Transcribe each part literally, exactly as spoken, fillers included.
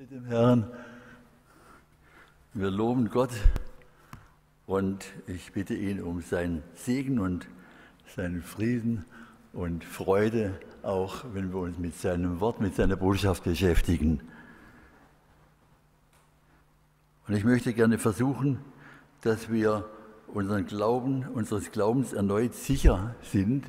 mit dem Herrn. Wir loben Gott und ich bitte ihn um seinen Segen und seinen Frieden und Freude, auch wenn wir uns mit seinem Wort, mit seiner Botschaft beschäftigen. Und ich möchte gerne versuchen, dass wir unseren Glauben, unseres Glaubens erneut sicher sind.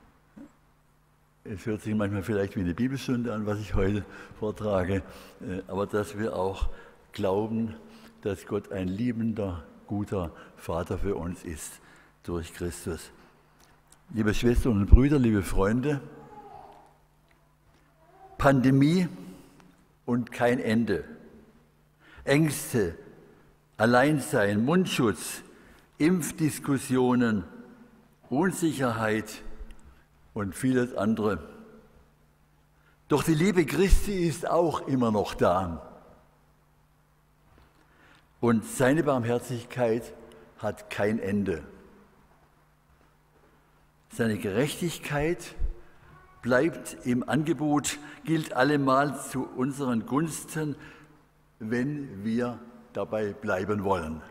Es hört sich manchmal vielleicht wie eine Bibelstunde an, was ich heute vortrage, aber dass wir auch glauben, dass Gott ein liebender, guter Vater für uns ist durch Christus. Liebe Schwestern und Brüder, liebe Freunde, Pandemie und kein Ende. Ängste, Alleinsein, Mundschutz, Impfdiskussionen, Unsicherheit und vieles andere. Doch die Liebe Christi ist auch immer noch da. Und seine Barmherzigkeit hat kein Ende. Seine Gerechtigkeit bleibt im Angebot, gilt allemal zu unseren Gunsten, wenn wir dabei bleiben wollen.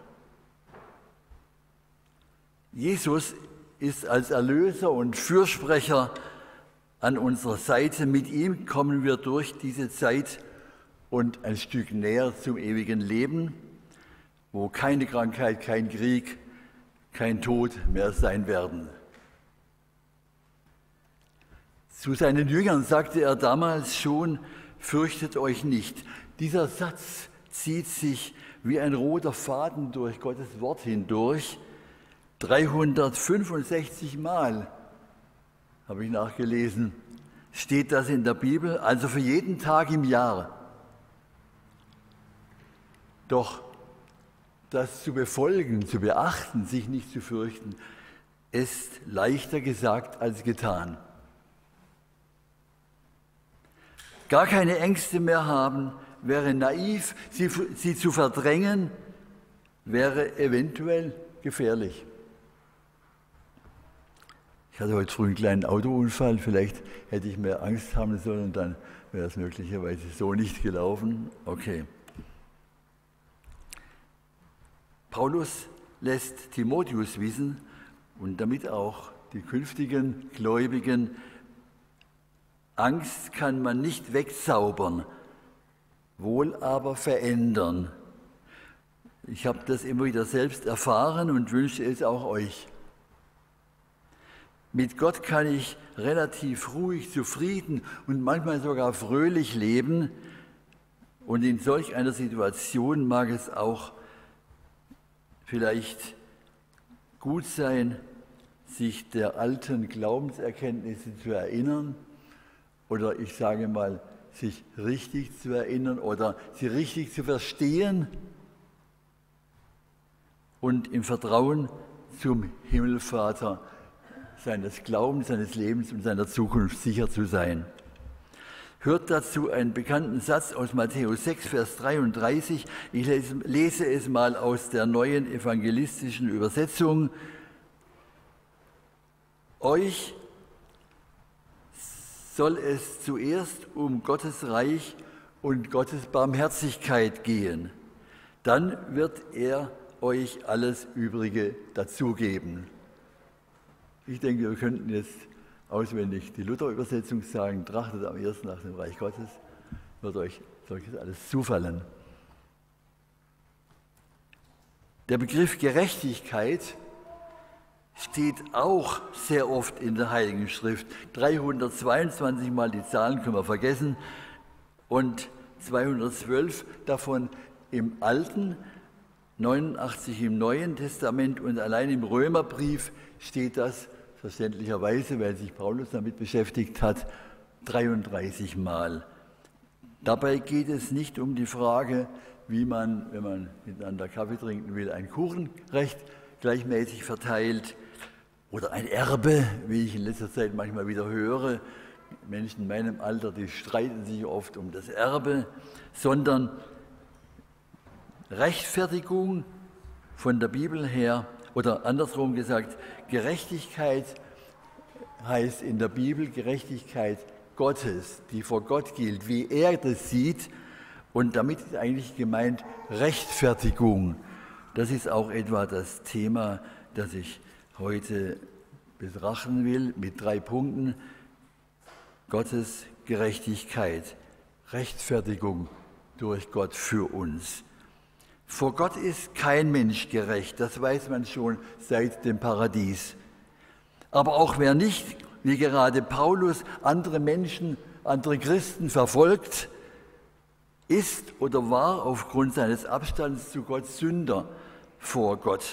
Jesus ist als Erlöser und Fürsprecher an unserer Seite. Mit ihm kommen wir durch diese Zeit und ein Stück näher zum ewigen Leben, wo keine Krankheit, kein Krieg, kein Tod mehr sein werden. Zu seinen Jüngern sagte er damals schon: Fürchtet euch nicht. Dieser Satz zieht sich wie ein roter Faden durch Gottes Wort hindurch. dreihundertfünfundsechzig Mal, habe ich nachgelesen, steht das in der Bibel, also für jeden Tag im Jahr. Doch das zu befolgen, zu beachten, sich nicht zu fürchten, ist leichter gesagt als getan. Gar keine Ängste mehr haben, wäre naiv, sie, sie zu verdrängen, wäre eventuell gefährlich. Ich hatte heute früh einen kleinen Autounfall, vielleicht hätte ich mehr Angst haben sollen und dann wäre es möglicherweise so nicht gelaufen. Okay. Paulus lässt Timotheus wissen und damit auch die künftigen Gläubigen: Angst kann man nicht wegzaubern, wohl aber verändern. Ich habe das immer wieder selbst erfahren und wünsche es auch euch. Mit Gott kann ich relativ ruhig, zufrieden und manchmal sogar fröhlich leben. Und in solch einer Situation mag es auch vielleicht gut sein, sich der alten Glaubenserkenntnisse zu erinnern oder ich sage mal, sich richtig zu erinnern oder sie richtig zu verstehen und im Vertrauen zum Himmelvater seines Glaubens, seines Lebens und seiner Zukunft sicher zu sein. Hört dazu einen bekannten Satz aus Matthäus sechs, Vers dreiunddreißig. Ich lese, lese es mal aus der neuen evangelistischen Übersetzung. Euch soll es zuerst um Gottes Reich und Gottes Barmherzigkeit gehen. Dann wird er euch alles Übrige dazugeben. Ich denke, wir könnten jetzt auswendig die Luther-Übersetzung sagen: Trachtet am ersten nach dem Reich Gottes, wird euch solches alles zufallen. Der Begriff Gerechtigkeit steht auch sehr oft in der Heiligen Schrift. dreihundertzweiundzwanzig Mal, die Zahlen können wir vergessen, und zweihundertzwölf davon im Alten, neunundachtzig im Neuen Testament, und allein im Römerbrief steht das verständlicherweise, weil sich Paulus damit beschäftigt hat, dreiunddreißig Mal. Dabei geht es nicht um die Frage, wie man, wenn man miteinander Kaffee trinken will, ein Kuchenrecht gleichmäßig verteilt oder ein Erbe, wie ich in letzter Zeit manchmal wieder höre. Menschen in meinem Alter, die streiten sich oft um das Erbe, sondern Rechtfertigung von der Bibel her, oder andersrum gesagt, Gerechtigkeit heißt in der Bibel Gerechtigkeit Gottes, die vor Gott gilt, wie er das sieht Und damit ist eigentlich gemeint Rechtfertigung. Das ist auch etwa das Thema, das ich heute betrachten will, mit drei Punkten. Gottes Gerechtigkeit, Rechtfertigung durch Gott für uns. Vor Gott ist kein Mensch gerecht, das weiß man schon seit dem Paradies. Aber auch wer nicht, wie gerade Paulus, andere Menschen, andere Christen verfolgt, ist oder war aufgrund seines Abstands zu Gott Sünder vor Gott.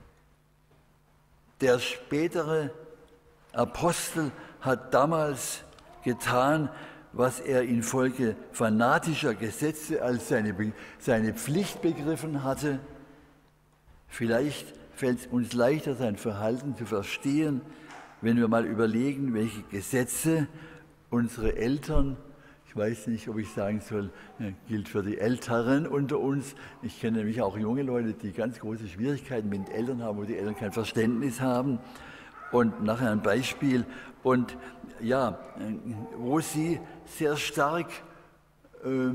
Der spätere Apostel hat damals getan, was er infolge fanatischer Gesetze als seine, seine Pflicht begriffen hatte. Vielleicht fällt es uns leichter, sein Verhalten zu verstehen, wenn wir mal überlegen, welche Gesetze unsere Eltern, ich weiß nicht, ob ich sagen soll, gilt für die Älteren unter uns. Ich kenne nämlich auch junge Leute, die ganz große Schwierigkeiten mit den Eltern haben, wo die Eltern kein Verständnis haben. Und nachher ein Beispiel. Und ja, wo sie sehr stark äh,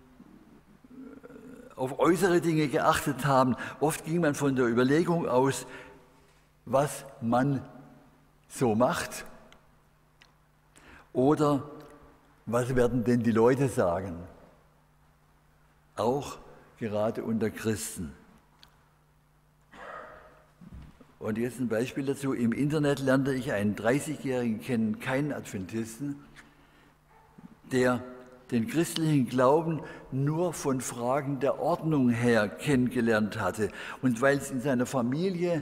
auf äußere Dinge geachtet haben. Oft ging man von der Überlegung aus, was man so macht oder was werden denn die Leute sagen? Auch gerade unter Christen. Und jetzt ein Beispiel dazu. Im Internet lernte ich einen dreißigjährigen kennen, keinen Adventisten, der den christlichen Glauben nur von Fragen der Ordnung her kennengelernt hatte. Und weil es in seiner Familie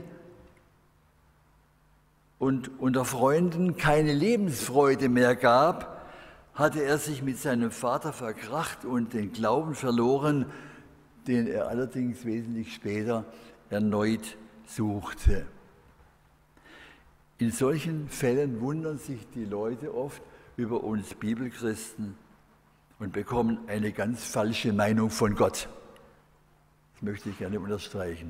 und unter Freunden keine Lebensfreude mehr gab, hatte er sich mit seinem Vater verkracht und den Glauben verloren, den er allerdings wesentlich später erneut suchte. In solchen Fällen wundern sich die Leute oft über uns Bibelchristen und bekommen eine ganz falsche Meinung von Gott. Das möchte ich gerne unterstreichen.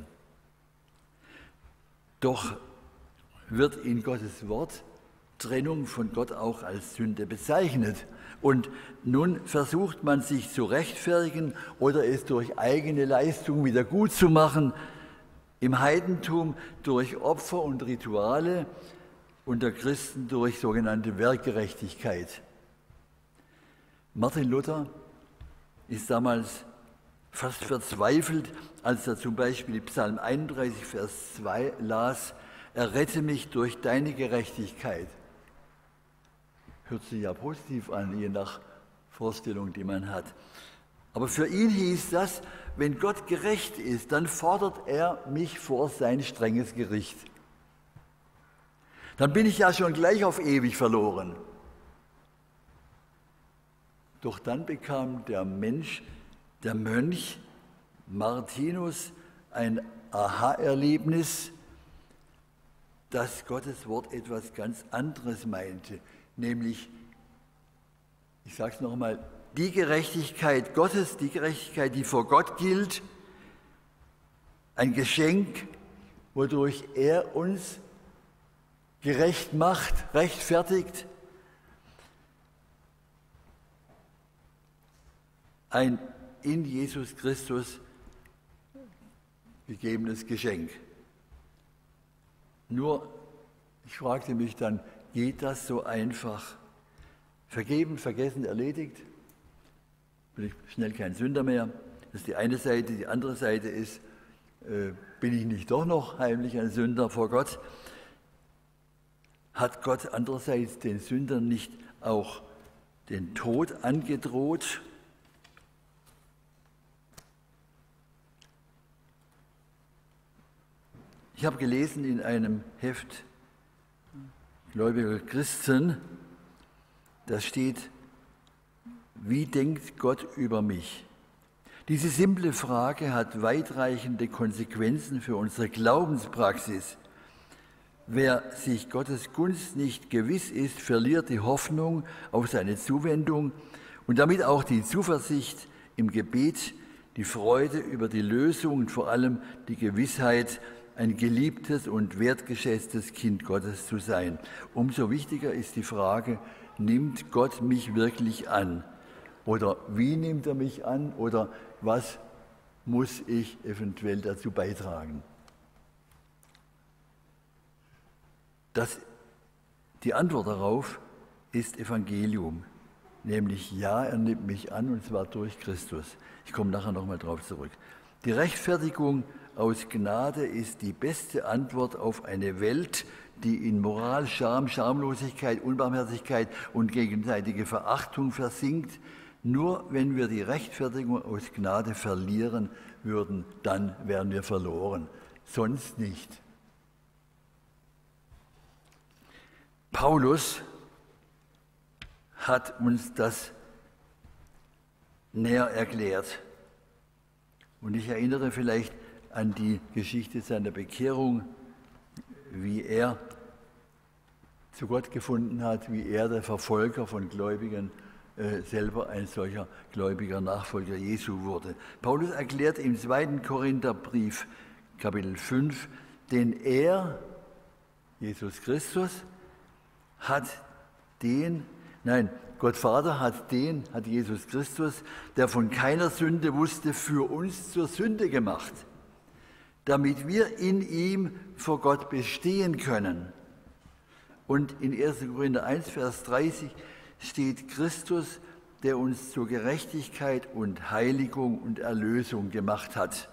Doch wird in Gottes Wort Trennung von Gott auch als Sünde bezeichnet. Und nun versucht man sich zu rechtfertigen oder es durch eigene Leistung wieder gut zu machen. Im Heidentum durch Opfer und Rituale, unter Christen durch sogenannte Werkgerechtigkeit. Martin Luther ist damals fast verzweifelt, als er zum Beispiel Psalm einunddreißig, Vers zwei las, errette mich durch deine Gerechtigkeit. Hört sich ja positiv an, je nach Vorstellung, die man hat. Aber für ihn hieß das, wenn Gott gerecht ist, dann fordert er mich vor sein strenges Gericht. Dann bin ich ja schon gleich auf ewig verloren. Doch dann bekam der Mensch, der Mönch Martinus, ein Aha-Erlebnis, dass Gottes Wort etwas ganz anderes meinte, nämlich, ich sage es nochmal, die Gerechtigkeit Gottes, die Gerechtigkeit, die vor Gott gilt, ein Geschenk, wodurch er uns gerecht macht, rechtfertigt, ein in Jesus Christus gegebenes Geschenk. Nur, ich fragte mich dann, geht das so einfach? Vergeben, vergessen, erledigt? Bin ich schnell kein Sünder mehr? Das ist die eine Seite. Die andere Seite ist, äh, bin ich nicht doch noch heimlich ein Sünder vor Gott? Hat Gott andererseits den Sündern nicht auch den Tod angedroht? Ich habe gelesen in einem Heft Gläubiger Christen, da steht, wie denkt Gott über mich? Diese simple Frage hat weitreichende Konsequenzen für unsere Glaubenspraxis. Wer sich Gottes Gunst nicht gewiss ist, verliert die Hoffnung auf seine Zuwendung und damit auch die Zuversicht im Gebet, die Freude über die Lösung und vor allem die Gewissheit, ein geliebtes und wertgeschätztes Kind Gottes zu sein. Umso wichtiger ist die Frage, nimmt Gott mich wirklich an? Oder wie nimmt er mich an? Oder was muss ich eventuell dazu beitragen? Das, die Antwort darauf ist Evangelium, nämlich ja, er nimmt mich an und zwar durch Christus. Ich komme nachher nochmal drauf zurück. Die Rechtfertigung aus Gnade ist die beste Antwort auf eine Welt, die in Moral, Scham, Schamlosigkeit, Unbarmherzigkeit und gegenseitige Verachtung versinkt. Nur wenn wir die Rechtfertigung aus Gnade verlieren würden, dann wären wir verloren, sonst nicht. Paulus hat uns das näher erklärt. Und ich erinnere vielleicht an die Geschichte seiner Bekehrung, wie er zu Gott gefunden hat, wie er, der Verfolger von Gläubigen, äh, selber ein solcher gläubiger Nachfolger Jesu wurde. Paulus erklärt im zweiten Korintherbrief, Kapitel fünf, denn er, Jesus Christus, hat den, nein, Gott Vater hat den, hat Jesus Christus, der von keiner Sünde wusste, für uns zur Sünde gemacht, damit wir in ihm vor Gott bestehen können. Und in erster Korinther eins, Vers dreißig steht Christus, der uns zur Gerechtigkeit und Heiligung und Erlösung gemacht hat.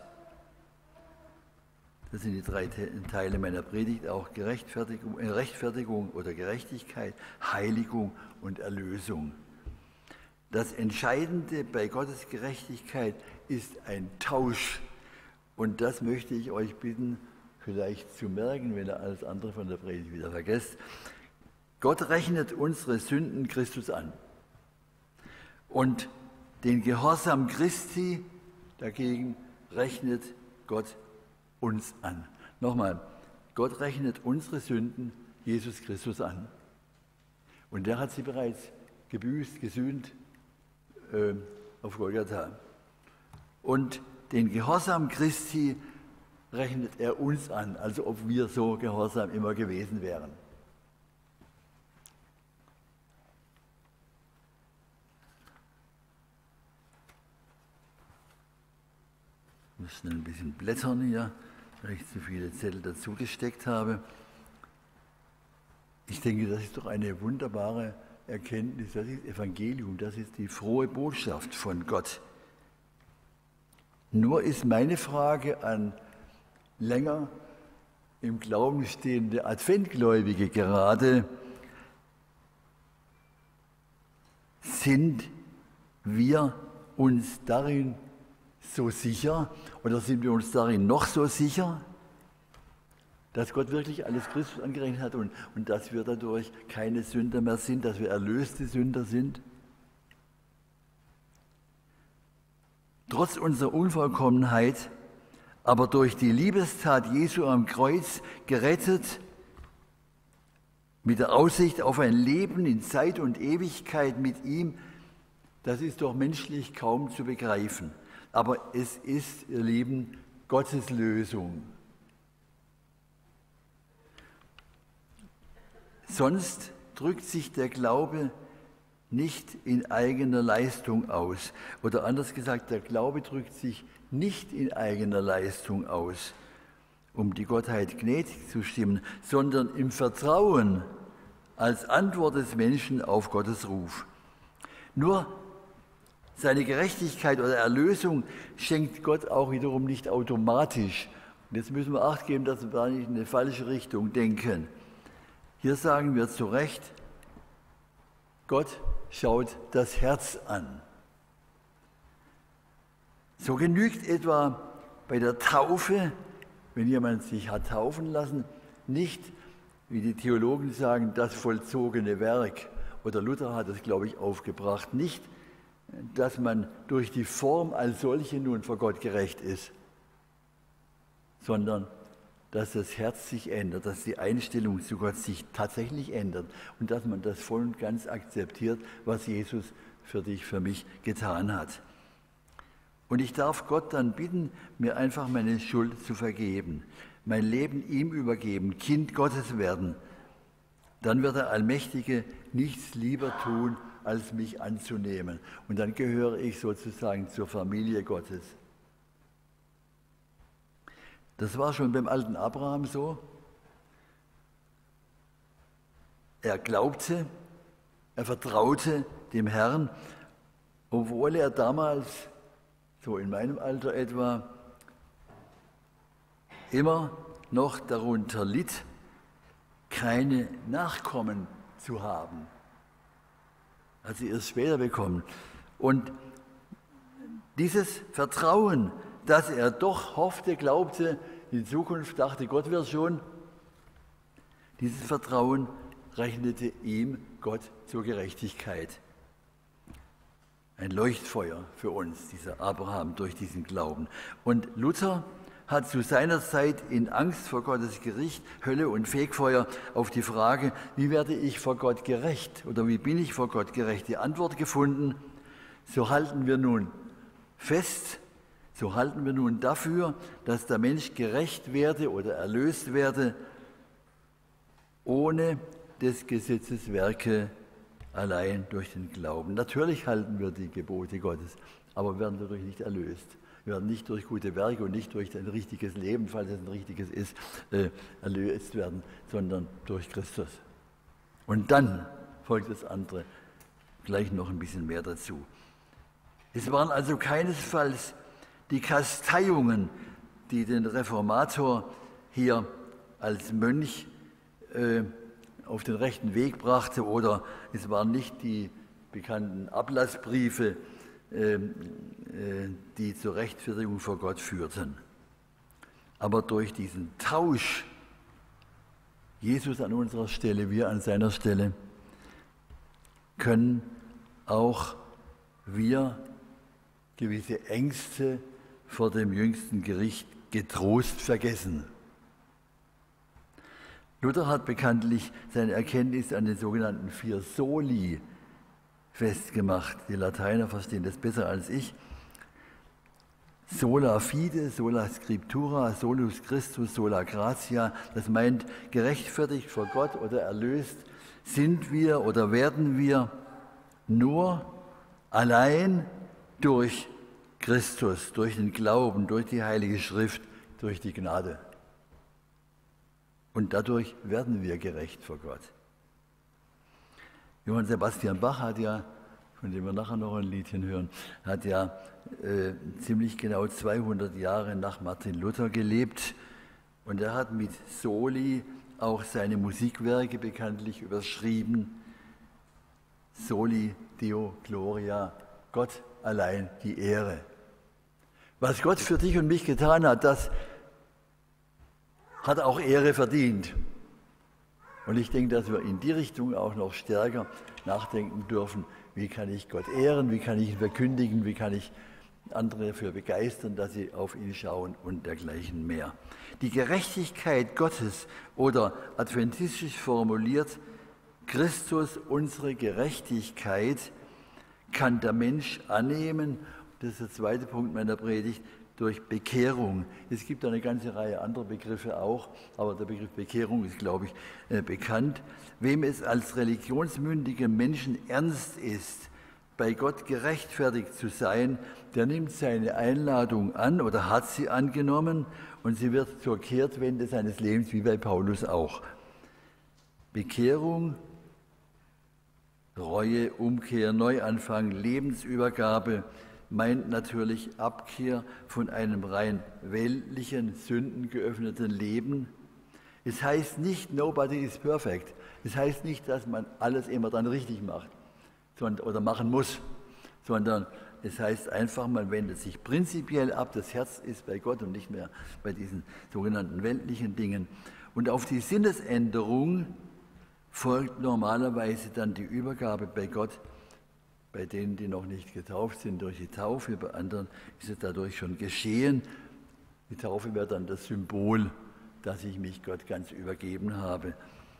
Das sind die drei Teile meiner Predigt, auch Gerechtfertigung, Rechtfertigung oder Gerechtigkeit, Heiligung und Erlösung. Das Entscheidende bei Gottes Gerechtigkeit ist ein Tausch. Und das möchte ich euch bitten, vielleicht zu merken, wenn ihr alles andere von der Predigt wieder vergesst. Gott rechnet unsere Sünden Christus an. Und den Gehorsam Christi dagegen rechnet Gott uns an. Nochmal, Gott rechnet unsere Sünden Jesus Christus an. Und der hat sie bereits gebüßt, gesühnt äh, auf Golgatha. Und den Gehorsam Christi rechnet er uns an, also ob wir so gehorsam immer gewesen wären. Ich muss schnell ein bisschen blättern hier, weil ich zu viele Zettel dazu gesteckt habe. Ich denke, das ist doch eine wunderbare Erkenntnis, das ist Evangelium, das ist die frohe Botschaft von Gott. Nur ist meine Frage an länger im Glauben stehende Adventgläubige gerade, sind wir uns darin so sicher oder sind wir uns darin noch so sicher, dass Gott wirklich alles Christus angerechnet hat und, und dass wir dadurch keine Sünder mehr sind, dass wir erlöste Sünder sind? Trotz unserer Unvollkommenheit, aber durch die Liebestat Jesu am Kreuz gerettet, mit der Aussicht auf ein Leben in Zeit und Ewigkeit mit ihm, das ist doch menschlich kaum zu begreifen. Aber es ist, ihr Lieben, Gottes Lösung. Sonst drückt sich der Glaube nicht in eigener Leistung aus. Oder anders gesagt, der Glaube drückt sich nicht in eigener Leistung aus, um die Gottheit gnädig zu stimmen, sondern im Vertrauen als Antwort des Menschen auf Gottes Ruf. Nur seine Gerechtigkeit oder Erlösung schenkt Gott auch wiederum nicht automatisch. Und jetzt müssen wir Acht geben, dass wir da nicht in eine falsche Richtung denken. Hier sagen wir zu Recht, Gott schaut das Herz an. So genügt etwa bei der Taufe, wenn jemand sich hat taufen lassen, nicht, wie die Theologen sagen, das vollzogene Werk. Oder Luther hat es, glaube ich, aufgebracht, nicht, dass man durch die Form als solche nun vor Gott gerecht ist, sondern dass das Herz sich ändert, dass die Einstellung zu Gott sich tatsächlich ändert und dass man das voll und ganz akzeptiert, was Jesus für dich, für mich getan hat. Und ich darf Gott dann bitten, mir einfach meine Schuld zu vergeben, mein Leben ihm übergeben, Kind Gottes werden. Dann wird der Allmächtige nichts lieber tun, als mich anzunehmen. Und dann gehöre ich sozusagen zur Familie Gottes. Das war schon beim alten Abraham so. Er glaubte, er vertraute dem Herrn, obwohl er damals, so in meinem Alter etwa, immer noch darunter litt, keine Nachkommen zu haben. Hat sie erst später bekommen. Und dieses Vertrauen, dass er doch hoffte, glaubte, in Zukunft dachte, Gott wird schon, dieses Vertrauen rechnete ihm Gott zur Gerechtigkeit. Ein Leuchtfeuer für uns, dieser Abraham, durch diesen Glauben. Und Luther hat zu seiner Zeit in Angst vor Gottes Gericht, Hölle und Fegfeuer auf die Frage, wie werde ich vor Gott gerecht oder wie bin ich vor Gott gerecht, die Antwort gefunden, so halten wir nun fest, so halten wir nun dafür, dass der Mensch gerecht werde oder erlöst werde, ohne des Gesetzes Werke allein durch den Glauben. Natürlich halten wir die Gebote Gottes, aber werden dadurch nicht erlöst. Wir werden nicht durch gute Werke und nicht durch ein richtiges Leben, falls es ein richtiges ist, äh, erlöst werden, sondern durch Christus. Und dann folgt das andere, gleich noch ein bisschen mehr dazu. Es waren also keinesfalls die Kasteiungen, die den Reformator hier als Mönch äh, auf den rechten Weg brachte, oder es waren nicht die bekannten Ablassbriefe, äh, äh, die zur Rechtfertigung vor Gott führten. Aber durch diesen Tausch, Jesus an unserer Stelle, wir an seiner Stelle, können auch wir gewisse Ängste vor dem jüngsten Gericht getrost vergessen. Luther hat bekanntlich seine Erkenntnis an den sogenannten vier Soli festgemacht. Die Lateiner verstehen das besser als ich. Sola fide, sola scriptura, solus Christus, sola gratia. Das meint, gerechtfertigt vor Gott oder erlöst sind wir oder werden wir nur allein durch Christus, durch den Glauben, durch die Heilige Schrift, durch die Gnade. Und dadurch werden wir gerecht vor Gott. Johann Sebastian Bach hat ja, von dem wir nachher noch ein Liedchen hören, hat ja äh, ziemlich genau zweihundert Jahre nach Martin Luther gelebt. Und er hat mit Soli auch seine Musikwerke bekanntlich überschrieben. Soli Deo Gloria, Gott allein die Ehre. Was Gott für dich und mich getan hat, das hat auch Ehre verdient. Und ich denke, dass wir in die Richtung auch noch stärker nachdenken dürfen, wie kann ich Gott ehren, wie kann ich ihn verkündigen, wie kann ich andere dafür begeistern, dass sie auf ihn schauen und dergleichen mehr. Die Gerechtigkeit Gottes oder adventistisch formuliert, Christus, unsere Gerechtigkeit, kann der Mensch annehmen, das ist der zweite Punkt meiner Predigt, durch Bekehrung. Es gibt eine ganze Reihe anderer Begriffe auch, aber der Begriff Bekehrung ist, glaube ich, äh, bekannt. Wem es als religionsmündigem Menschen ernst ist, bei Gott gerechtfertigt zu sein, der nimmt seine Einladung an oder hat sie angenommen und sie wird zur Kehrtwende seines Lebens, wie bei Paulus auch. Bekehrung, Reue, Umkehr, Neuanfang, Lebensübergabe meint natürlich Abkehr von einem rein weltlichen, sündengeöffneten Leben. Es heißt nicht, nobody is perfect. Es heißt nicht, dass man alles immer dann richtig macht sondern, oder machen muss, sondern es heißt einfach, man wendet sich prinzipiell ab. Das Herz ist bei Gott und nicht mehr bei diesen sogenannten weltlichen Dingen. Und auf die Sinnesänderung folgt normalerweise dann die Übergabe bei Gott. Bei denen, die noch nicht getauft sind, durch die Taufe, bei anderen ist es dadurch schon geschehen. Die Taufe wäre dann das Symbol, dass ich mich Gott ganz übergeben habe.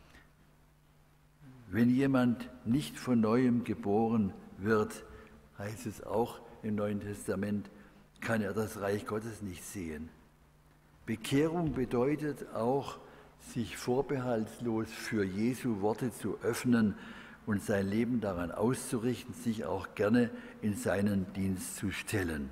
Wenn jemand nicht von Neuem geboren wird, heißt es auch im Neuen Testament, kann er das Reich Gottes nicht sehen. Bekehrung bedeutet auch, sich vorbehaltslos für Jesu Worte zu öffnen und sein Leben daran auszurichten, sich auch gerne in seinen Dienst zu stellen.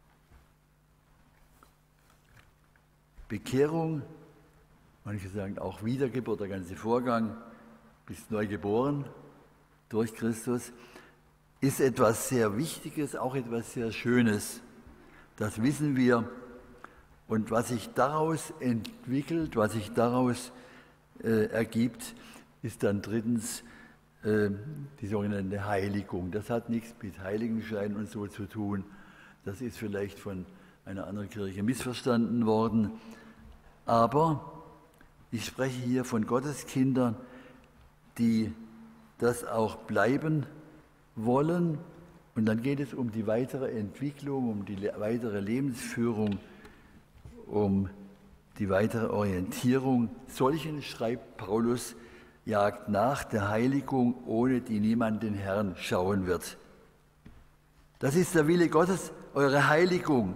Bekehrung, manche sagen auch Wiedergeburt, der ganze Vorgang, bist neu geboren durch Christus, ist etwas sehr Wichtiges, auch etwas sehr Schönes. Das wissen wir. Und was sich daraus entwickelt, was sich daraus äh, ergibt, ist dann drittens äh, die sogenannte Heiligung. Das hat nichts mit Heiligenschein und so zu tun. Das ist vielleicht von einer anderen Kirche missverstanden worden. Aber ich spreche hier von Gotteskindern, die das auch bleiben wollen. Und dann geht es um die weitere Entwicklung, um die weitere Lebensführung, um die weitere Orientierung. Solchen, schreibt Paulus, jagt nach der Heiligung, ohne die niemand den Herrn schauen wird. Das ist der Wille Gottes, eure Heiligung.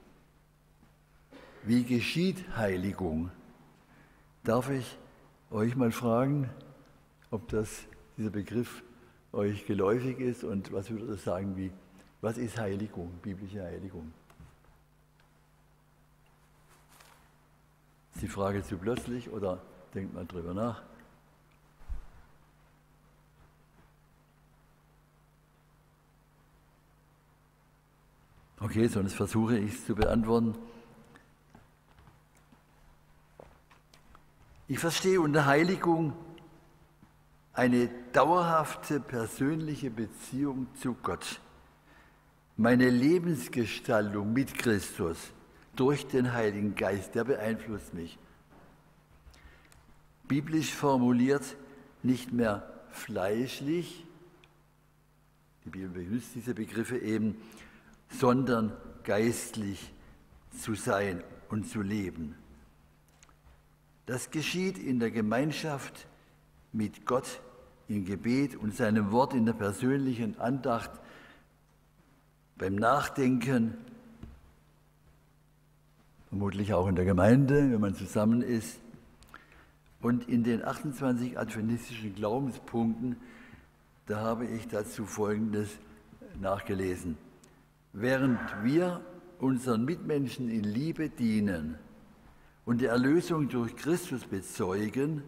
Wie geschieht Heiligung? Darf ich euch mal fragen, ob das, dieser Begriff euch geläufig ist und was würdet ihr sagen, wie, was ist Heiligung, biblische Heiligung? Ist die Frage zu plötzlich oder denkt mal drüber nach? Okay, sonst versuche ich es zu beantworten. Ich verstehe unter Heiligung eine dauerhafte persönliche Beziehung zu Gott. Meine Lebensgestaltung mit Christus durch den Heiligen Geist, der beeinflusst mich. Biblisch formuliert, nicht mehr fleischlich, die Bibel benutzt diese Begriffe eben, sondern geistlich zu sein und zu leben. Das geschieht in der Gemeinschaft mit Gott im Gebet und seinem Wort in der persönlichen Andacht, beim Nachdenken, vermutlich auch in der Gemeinde, wenn man zusammen ist. Und in den achtundzwanzig adventistischen Glaubenspunkten, da habe ich dazu Folgendes nachgelesen. Während wir unseren Mitmenschen in Liebe dienen und die Erlösung durch Christus bezeugen,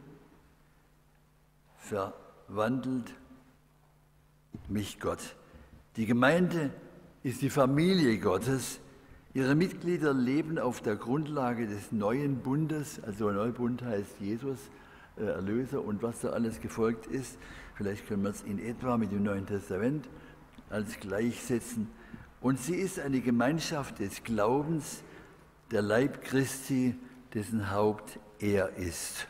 verwandelt mich Gott. Die Gemeinde ist die Familie Gottes. Ihre Mitglieder leben auf der Grundlage des neuen Bundes, also Neubund heißt Jesus, äh, Erlöser und was da alles gefolgt ist. Vielleicht können wir es in etwa mit dem Neuen Testament als gleichsetzen. Und sie ist eine Gemeinschaft des Glaubens, der Leib Christi, dessen Haupt er ist.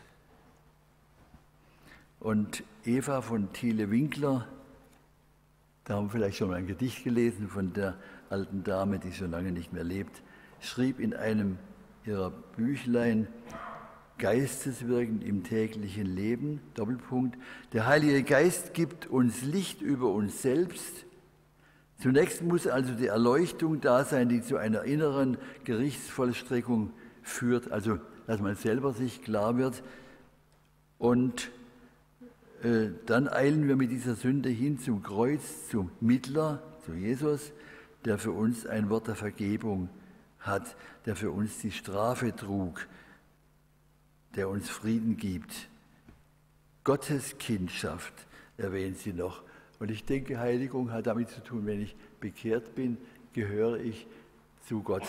Und Eva von Thiele-Winkler, da haben wir vielleicht schon mal ein Gedicht gelesen von der alten Dame, die schon lange nicht mehr lebt, schrieb in einem ihrer Büchlein, Geisteswirken im täglichen Leben, Doppelpunkt, der Heilige Geist gibt uns Licht über uns selbst. Zunächst muss also die Erleuchtung da sein, die zu einer inneren Gerichtsvollstreckung führt, also dass man selber sich klar wird. Und äh, dann eilen wir mit dieser Sünde hin zum Kreuz, zum Mittler, zu Jesus, der für uns ein Wort der Vergebung hat, der für uns die Strafe trug, der uns Frieden gibt. Gottes Kindschaft erwähnt sie noch. Und ich denke, Heiligung hat damit zu tun, wenn ich bekehrt bin, gehöre ich zu Gott.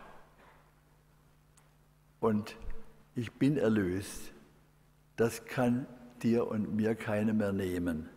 Und ich bin erlöst. Das kann dir und mir keiner mehr nehmen.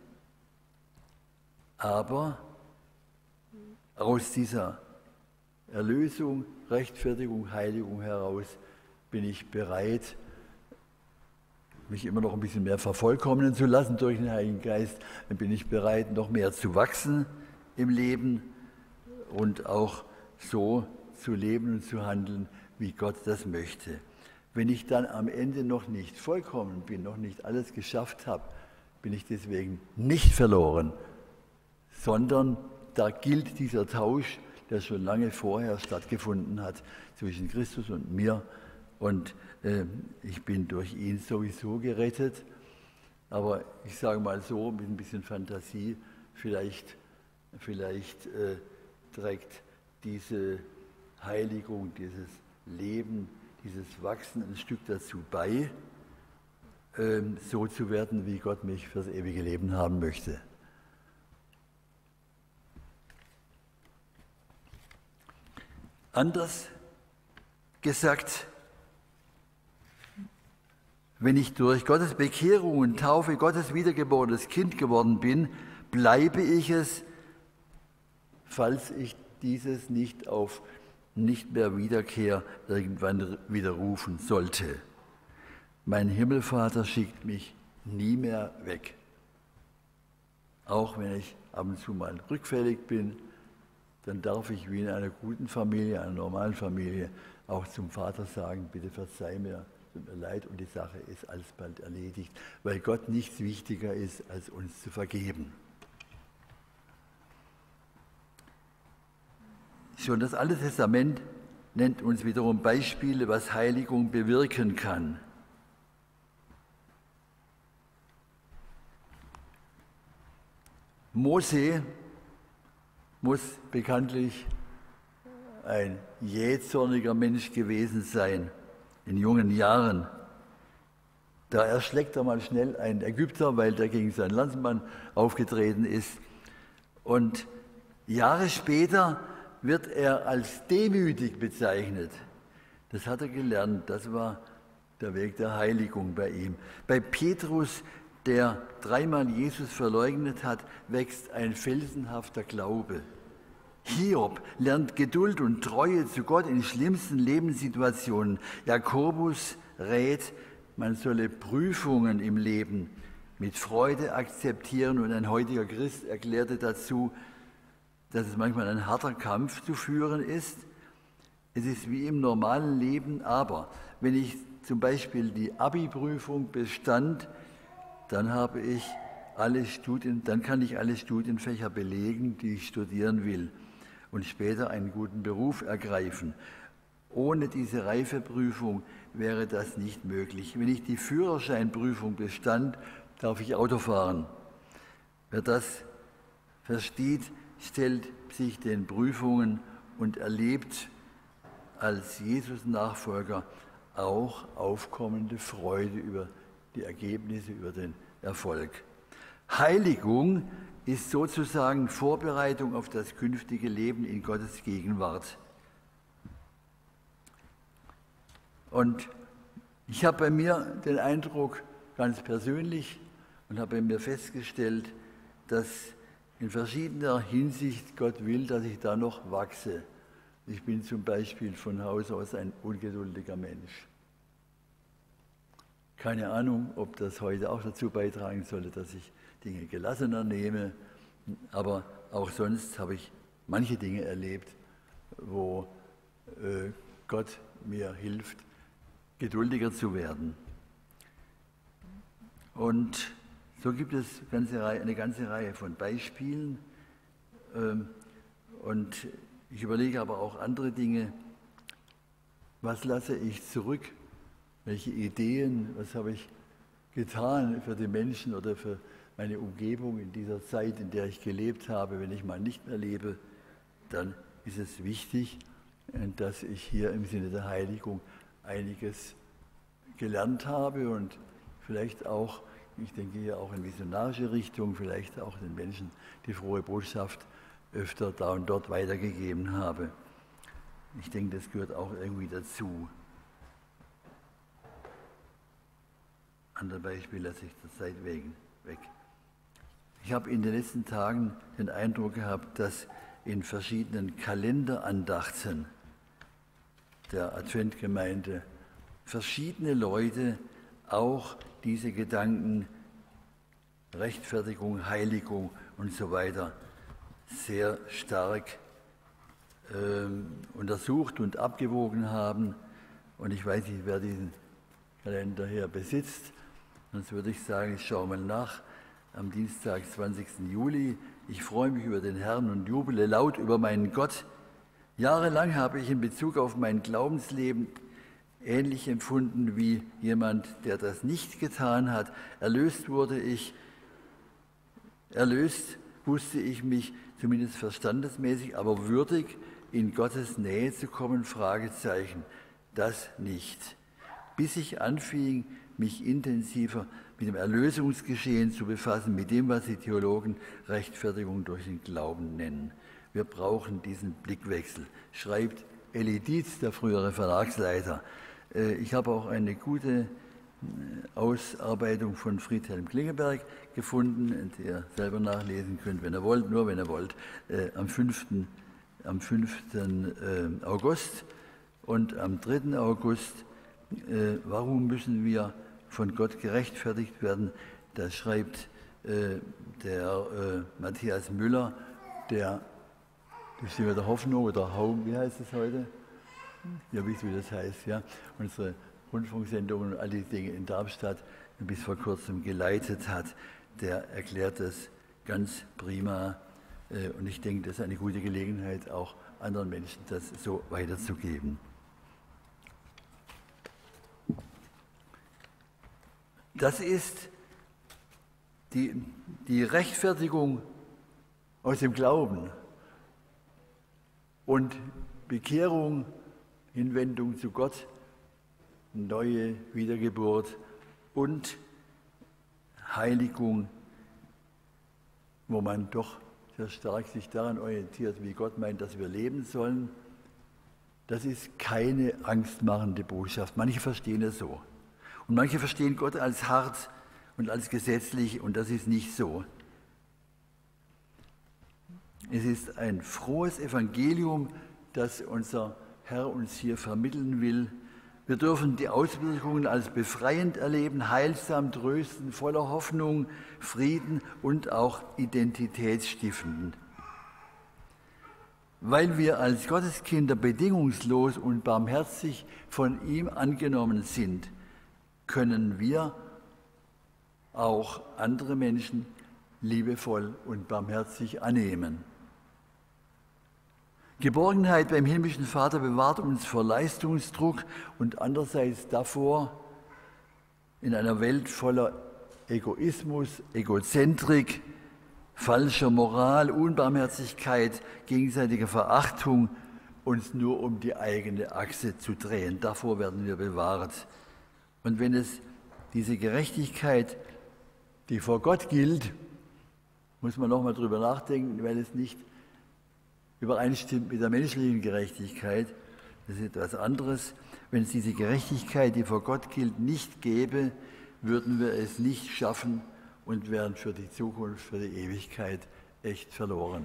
Aber aus dieser Erlösung, Rechtfertigung, Heiligung heraus bin ich bereit, mich immer noch ein bisschen mehr vervollkommnen zu lassen durch den Heiligen Geist. Dann bin ich bereit, noch mehr zu wachsen im Leben und auch so zu leben und zu handeln, wie Gott das möchte. Wenn ich dann am Ende noch nicht vollkommen bin, noch nicht alles geschafft habe, bin ich deswegen nicht verloren, sondern da gilt dieser Tausch, der schon lange vorher stattgefunden hat zwischen Christus und mir. Und äh, ich bin durch ihn sowieso gerettet. Aber ich sage mal so, mit ein bisschen Fantasie, vielleicht, vielleicht äh, trägt diese Heiligung, dieses Leben, dieses Wachsen ein Stück dazu bei, äh, so zu werden, wie Gott mich fürs ewige Leben haben möchte. Anders gesagt, wenn ich durch Gottes Bekehrung und Taufe Gottes wiedergeborenes Kind geworden bin, bleibe ich es, falls ich dieses nicht auf nicht mehr Wiederkehr irgendwann widerrufen sollte. Mein Himmelvater schickt mich nie mehr weg. Auch wenn ich ab und zu mal rückfällig bin, dann darf ich wie in einer guten Familie, einer normalen Familie, auch zum Vater sagen, bitte verzeih mir, tut mir leid, und die Sache ist alsbald erledigt, weil Gott nichts wichtiger ist, als uns zu vergeben. Schon das Alte Testament nennt uns wiederum Beispiele, was Heiligung bewirken kann. Mose muss bekanntlich ein jähzorniger Mensch gewesen sein, in jungen Jahren. Da erschlägt er mal schnell einen Ägypter, weil der gegen seinen Landsmann aufgetreten ist. Und Jahre später wird er als demütig bezeichnet. Das hat er gelernt, das war der Weg der Heiligung bei ihm. Bei Petrus, der dreimal Jesus verleugnet hat, wächst ein felsenhafter Glaube. Hiob lernt Geduld und Treue zu Gott in schlimmsten Lebenssituationen. Jakobus rät, man solle Prüfungen im Leben mit Freude akzeptieren, und ein heutiger Christ erklärte dazu, dass es manchmal ein harter Kampf zu führen ist. Es ist wie im normalen Leben, aber wenn ich zum Beispiel die Abi-Prüfung bestand, dann habe ich alle Studien, dann kann ich alle Studienfächer belegen, die ich studieren will, und später einen guten Beruf ergreifen. Ohne diese Reifeprüfung wäre das nicht möglich. Wenn ich die Führerscheinprüfung bestand, darf ich Auto fahren. Wer das versteht, stellt sich den Prüfungen und erlebt als Jesus-Nachfolger auch aufkommende Freude über die Ergebnisse, über den Erfolg. Heiligung ist sozusagen Vorbereitung auf das künftige Leben in Gottes Gegenwart. Und ich habe bei mir den Eindruck, ganz persönlich, und habe bei mir festgestellt, dass in verschiedener Hinsicht Gott will, dass ich da noch wachse. Ich bin zum Beispiel von Haus aus ein ungeduldiger Mensch. Keine Ahnung, ob das heute auch dazu beitragen sollte, dass ich Dinge gelassener nehme, aber auch sonst habe ich manche Dinge erlebt, wo äh, Gott mir hilft, geduldiger zu werden. Und so gibt es ganze Reihe, eine ganze Reihe von Beispielen. Ähm, und ich überlege aber auch andere Dinge. Was lasse ich zurück? Welche Ideen, was habe ich getan für die Menschen oder für meine Umgebung in dieser Zeit, in der ich gelebt habe? Wenn ich mal nicht mehr lebe, dann ist es wichtig, dass ich hier im Sinne der Heiligung einiges gelernt habe und vielleicht auch, ich denke hier auch in missionarische Richtung, vielleicht auch den Menschen die frohe Botschaft öfter da und dort weitergegeben habe. Ich denke, das gehört auch irgendwie dazu. Andere Beispiele lasse ich der Zeit wegen weg. Ich habe in den letzten Tagen den Eindruck gehabt, dass in verschiedenen Kalenderandachten der Adventgemeinde verschiedene Leute auch diese Gedanken Rechtfertigung, Heiligung und so weiter sehr stark ähm, untersucht und abgewogen haben. Und ich weiß nicht, wer diesen Kalender hier besitzt. Sonst würde ich sagen, ich schaue mal nach. Am Dienstag, zwanzigsten Juli. Ich freue mich über den Herrn und jubele laut über meinen Gott. Jahrelang habe ich in Bezug auf mein Glaubensleben ähnlich empfunden wie jemand, der das nicht getan hat. Erlöst wurde ich, erlöst wusste ich mich zumindest verstandesmäßig, aber würdig, in Gottes Nähe zu kommen, Fragezeichen, das nicht. Bis ich anfing, mich intensiver mit dem Erlösungsgeschehen zu befassen, mit dem, was die Theologen Rechtfertigung durch den Glauben nennen. Wir brauchen diesen Blickwechsel, schreibt Eli Dietz, der frühere Verlagsleiter. Ich habe auch eine gute Ausarbeitung von Friedhelm Klingeberg gefunden, die ihr selber nachlesen könnt, wenn ihr wollt, nur wenn ihr wollt, am fünften am fünften August und am dritten August. Warum müssen wir von Gott gerechtfertigt werden? Da schreibt der Matthias Müller, der das ist der Hoffnung oder Haum, wie heißt es heute? Ihr wisst, wie das heißt, ja. Unsere Rundfunksendungen und all die Dinge in Darmstadt bis vor kurzem geleitet hat, der erklärt das ganz prima. Und ich denke, das ist eine gute Gelegenheit, auch anderen Menschen das so weiterzugeben. Das ist die, die Rechtfertigung aus dem Glauben. Und Bekehrung, Hinwendung zu Gott, neue Wiedergeburt und Heiligung, wo man doch sehr stark sich daran orientiert, wie Gott meint, dass wir leben sollen. Das ist keine angstmachende Botschaft. Manche verstehen es so. Und manche verstehen Gott als hart und als gesetzlich, und das ist nicht so. Es ist ein frohes Evangelium, das unser Herr uns hier vermitteln will. Wir dürfen die Auswirkungen als befreiend erleben, heilsam, trösten, voller Hoffnung, Frieden und auch identitätsstiftend. Weil wir als Gotteskinder bedingungslos und barmherzig von ihm angenommen sind, können wir auch andere Menschen liebevoll und barmherzig annehmen. Geborgenheit beim himmlischen Vater bewahrt uns vor Leistungsdruck und andererseits davor, in einer Welt voller Egoismus, Egozentrik, falscher Moral, Unbarmherzigkeit, gegenseitiger Verachtung, uns nur um die eigene Achse zu drehen. Davor werden wir bewahrt. Und wenn es diese Gerechtigkeit, die vor Gott gilt, muss man nochmal drüber nachdenken, weil es nicht übereinstimmt mit der menschlichen Gerechtigkeit, das ist etwas anderes. Wenn es diese Gerechtigkeit, die vor Gott gilt, nicht gäbe, würden wir es nicht schaffen und wären für die Zukunft, für die Ewigkeit echt verloren.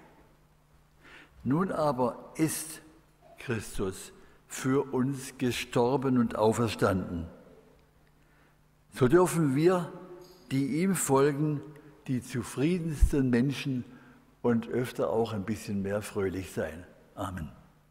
Nun aber ist Christus für uns gestorben und auferstanden. So dürfen wir, die ihm folgen, die zufriedensten Menschen und öfter auch ein bisschen mehr fröhlich sein. Amen.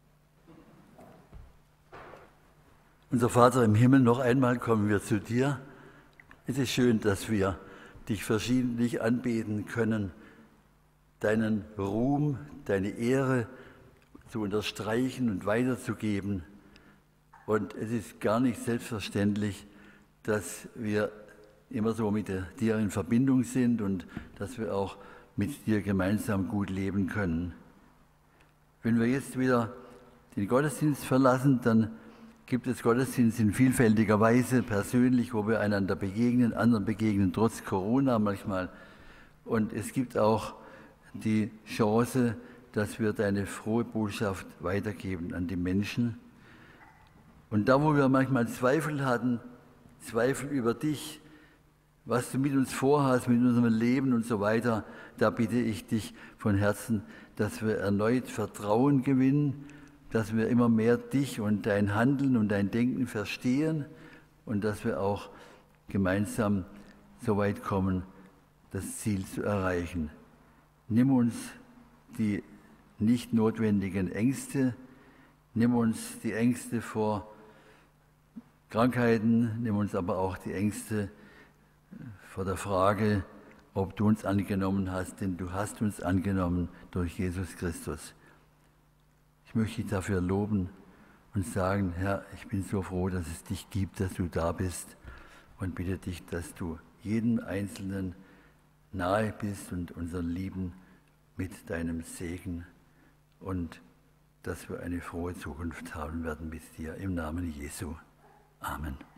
Unser Vater im Himmel, noch einmal kommen wir zu dir. Es ist schön, dass wir dich verschiedentlich anbeten können, deinen Ruhm, deine Ehre zu unterstreichen und weiterzugeben. Und es ist gar nicht selbstverständlich, dass wir immer so mit dir in Verbindung sind und dass wir auch mit dir gemeinsam gut leben können. Wenn wir jetzt wieder den Gottesdienst verlassen, dann gibt es Gottesdienst in vielfältiger Weise, persönlich, wo wir einander begegnen, anderen begegnen, trotz Corona manchmal. Und es gibt auch die Chance, dass wir deine frohe Botschaft weitergeben an die Menschen. Und da, wo wir manchmal Zweifel hatten, Zweifel über dich, was du mit uns vorhast, mit unserem Leben und so weiter, da bitte ich dich von Herzen, dass wir erneut Vertrauen gewinnen, dass wir immer mehr dich und dein Handeln und dein Denken verstehen und dass wir auch gemeinsam so weit kommen, das Ziel zu erreichen. Nimm uns die nicht notwendigen Ängste, nimm uns die Ängste vor Krankheiten, nimm uns aber auch die Ängste vor der Frage, ob du uns angenommen hast, denn du hast uns angenommen durch Jesus Christus. Ich möchte dich dafür loben und sagen, Herr, ich bin so froh, dass es dich gibt, dass du da bist und bitte dich, dass du jedem Einzelnen nahe bist und unseren Lieben mit deinem Segen und dass wir eine frohe Zukunft haben werden mit dir. Im Namen Jesu. Amen.